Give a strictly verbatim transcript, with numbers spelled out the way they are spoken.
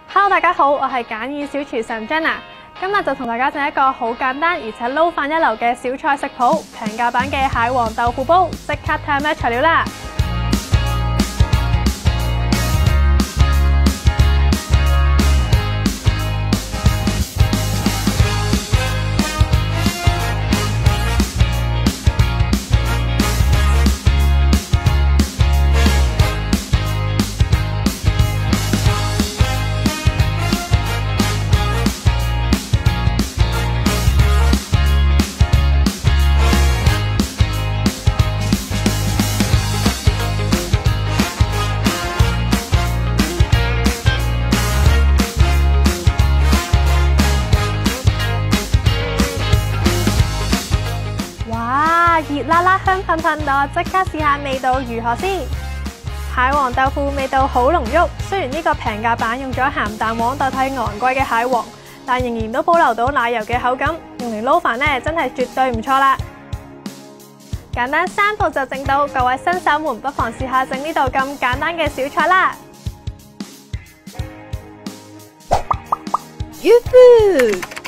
Hello， 大家好，我係簡易小廚神 Jenna， 今日就同大家整一個好簡單而且撈飯一流嘅小菜食譜，平價版嘅蟹黃豆腐煲，即刻睇下咩材料啦！熱辣辣香噴噴，我即刻試下味道如何先。蟹黃豆腐味道好濃郁，雖然呢個平價版用咗鹹蛋黃代替昂貴嘅蟹黃，但仍然都保留到奶油嘅口感，用嚟撈飯呢真係絕對唔錯啦。簡單三步就整到，各位新手們不妨試下整呢道咁簡單嘅小菜啦。 Yoo-hoo!